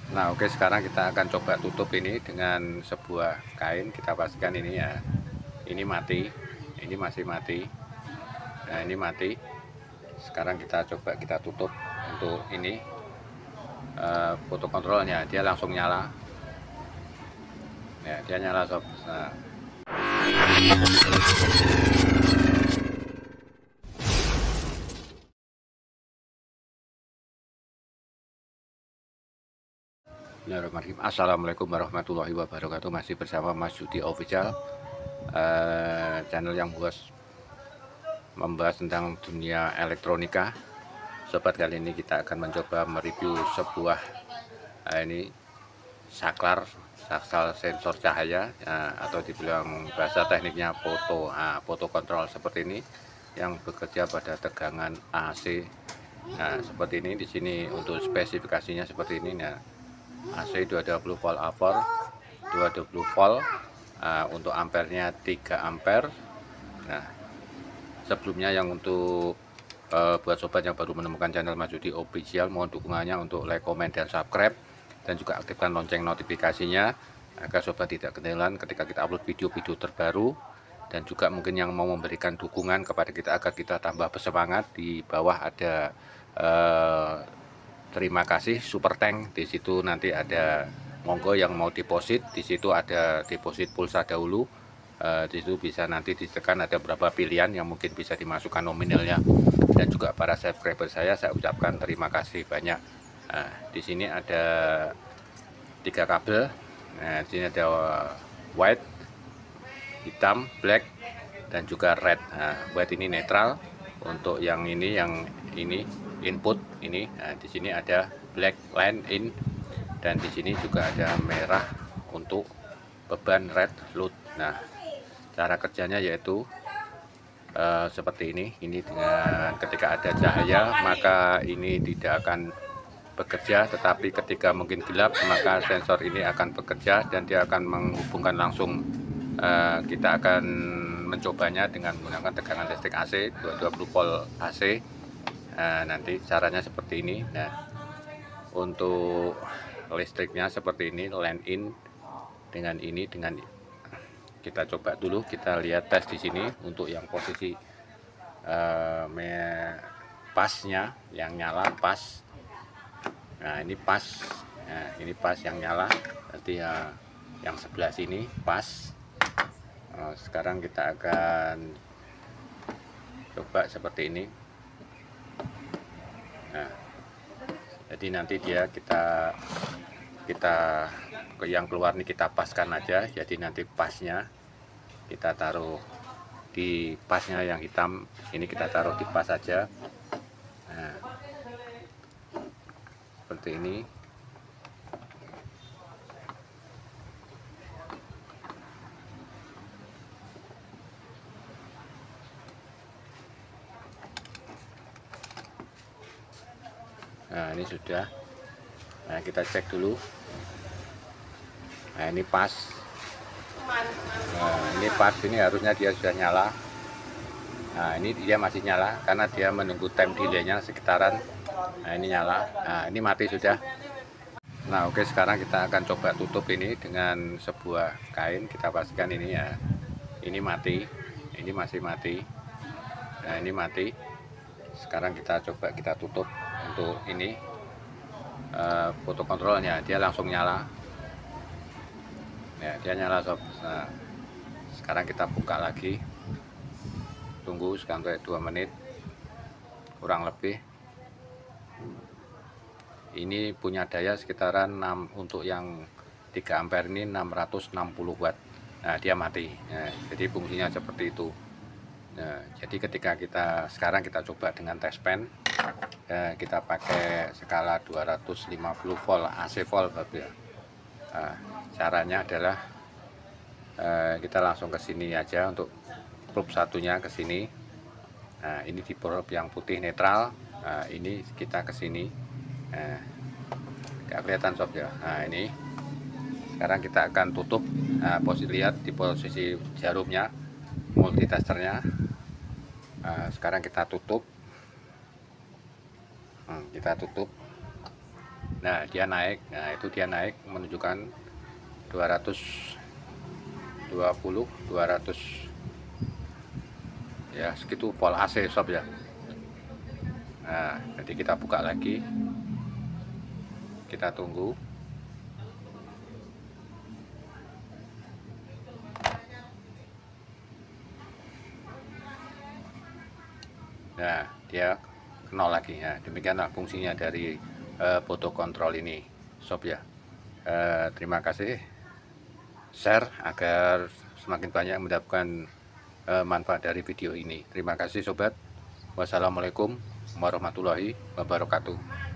Nah, oke, sekarang kita akan coba tutup ini dengan sebuah kain. Kita pastikan ini ya, ini mati, ini masih mati. Nah, ini mati. Sekarang kita coba kita tutup untuk ini foto kontrolnya, dia langsung nyala. Ya, dia nyala sob. Nah, Bismillahirrahmanirrahim. Assalamualaikum warahmatullahi wabarakatuh. Masih bersama Mas Yudi Official, channel yang membahas tentang dunia elektronika. Sobat, kali ini kita akan mencoba mereview sebuah ini saklar sensor cahaya, atau dibilang bahasa tekniknya foto kontrol seperti ini, yang bekerja pada tegangan AC. Nah, seperti ini di sini untuk spesifikasinya seperti ini. Nah, AC 220 volt upper, 220 volt, untuk ampernya 3 ampere. Nah, sebelumnya yang untuk buat sobat yang baru menemukan channel Mas Yudi Official, mohon dukungannya untuk like, komen, dan subscribe, dan juga aktifkan lonceng notifikasinya agar sobat tidak ketinggalan ketika kita upload video-video terbaru. Dan juga mungkin yang mau memberikan dukungan kepada kita agar kita tambah bersemangat, di bawah ada terima kasih super tank. Di situ nanti ada monggo yang mau deposit, di situ ada deposit pulsa dahulu. Di situ bisa nanti ditekan, ada beberapa pilihan yang mungkin bisa dimasukkan nominalnya. Dan juga para subscriber saya ucapkan terima kasih banyak. Di sini ada 3 kabel. Nah, di sini ada white, hitam, black, dan juga red. White ini netral, untuk yang ini input ini. Nah, di sini ada black line in, dan di sini juga ada merah untuk beban red load. Nah, cara kerjanya yaitu seperti ini. Ini dengan ketika ada cahaya maka ini tidak akan bekerja, tetapi ketika mungkin gelap maka sensor ini akan bekerja dan dia akan menghubungkan langsung. Kita akan mencobanya dengan menggunakan tegangan listrik AC 220 volt AC. Nanti caranya seperti ini. Nah, untuk listriknya seperti ini, line in dengan ini, kita coba dulu, kita lihat tes di sini untuk yang posisi pasnya yang nyala pas. Nah, ini pas. Nah, ini pas yang nyala. Nanti yang sebelah sini pas. Sekarang kita akan coba seperti ini. Nah, jadi nanti dia kita yang keluar nih kita paskan aja. Jadi nanti pasnya kita taruh di pasnya yang hitam ini, kita taruh di pas aja. Nah, seperti ini. Nah, ini sudah. Nah, kita cek dulu. Nah, ini pas. Nah, ini pas, ini harusnya dia sudah nyala. Nah, ini dia masih nyala karena dia menunggu time delay-nya sekitaran. Nah, ini nyala. Nah, ini mati sudah. Nah, oke, sekarang kita akan coba tutup ini dengan sebuah kain. Kita pastikan ini ya, ini mati, ini masih mati. Nah, ini mati. Sekarang kita coba kita tutup untuk ini foto kontrolnya, dia langsung nyala. Ya, dia nyala sob. Nah, sekarang kita buka lagi, tunggu sampai 2 menit kurang lebih. Ini punya daya sekitaran 6, untuk yang 3 ampere ini 660 watt. Nah, dia mati. Nah, jadi fungsinya seperti itu. Nah, jadi ketika sekarang kita coba dengan test pen, kita pakai skala 250 volt AC volt ya. Nah, caranya adalah kita langsung ke sini aja untuk probe satunya ke sini. Nah, ini di probe yang putih netral. Nah, ini kita ke sini. Nah, nggak kelihatan sob ya. Nah, ini sekarang kita akan tutup. Nah, lihat di posisi jarumnya, multitesternya. Sekarang kita tutup. Kita tutup. Nah, dia naik. Nah, itu dia naik menunjukkan 220, 200 ya, segitu volt AC sob ya. Nah, jadi kita buka lagi. Kita tunggu. Nah, dia nol lagi ya. Demikianlah fungsinya dari photo control ini sob ya. Terima kasih, share agar semakin banyak mendapatkan manfaat dari video ini. Terima kasih sobat. Wassalamualaikum warahmatullahi wabarakatuh.